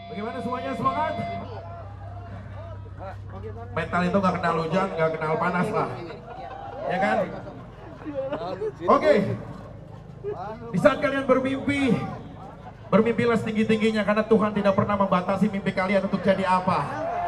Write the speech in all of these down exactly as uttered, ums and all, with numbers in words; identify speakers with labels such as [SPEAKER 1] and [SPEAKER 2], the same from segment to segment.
[SPEAKER 1] Bagaimana semuanya, semangat? Mental itu gak kenal hujan, gak kenal panas lah. Ya kan? Oke. Okay. Di saat kalian bermimpi, bermimpilah setinggi-tingginya karena Tuhan tidak pernah membatasi mimpi kalian untuk jadi apa.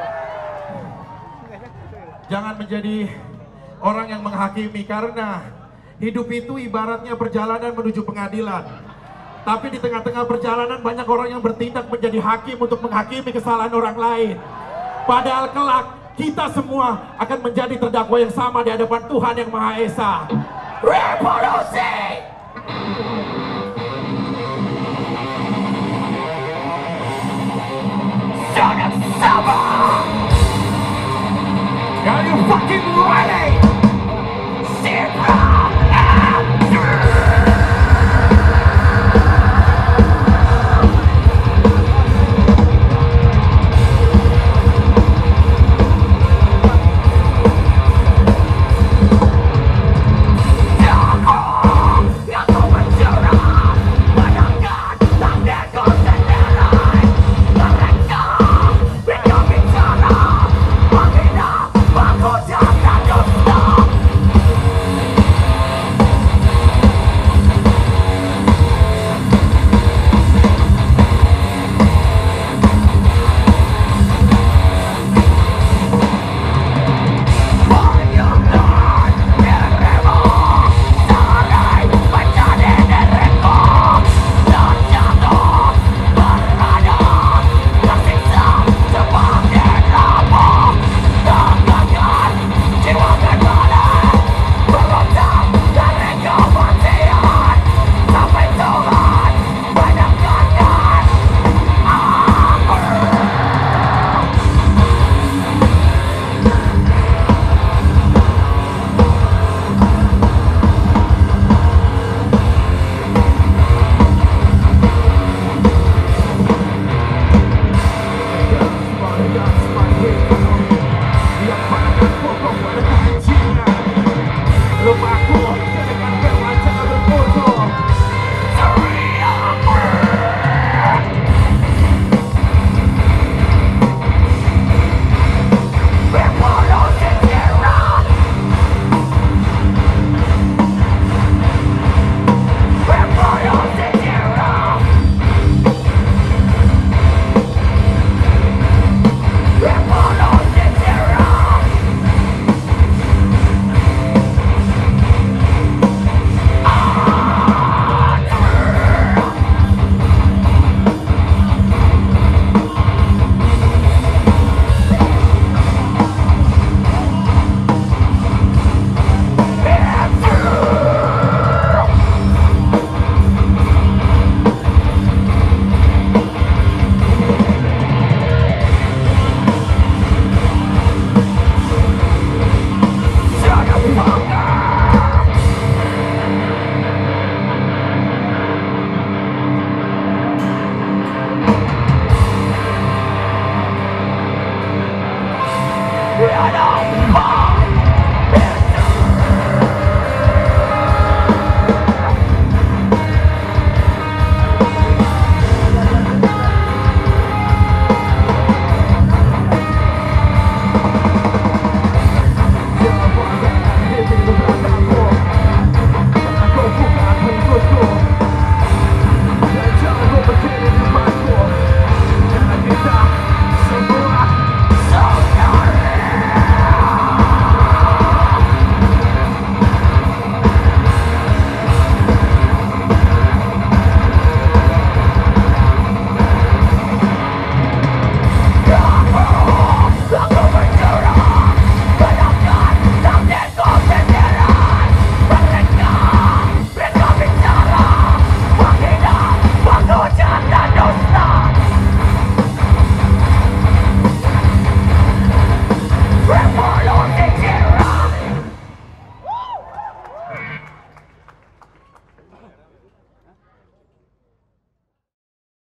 [SPEAKER 1] Jangan menjadi orang yang menghakimi karena hidup itu ibaratnya perjalanan menuju pengadilan. Tapi di tengah-tengah perjalanan banyak orang yang bertindak menjadi hakim untuk menghakimi kesalahan orang lain. Padahal kelak kita semua akan menjadi terdakwa yang sama di hadapan Tuhan yang Maha Esa. Revolusi!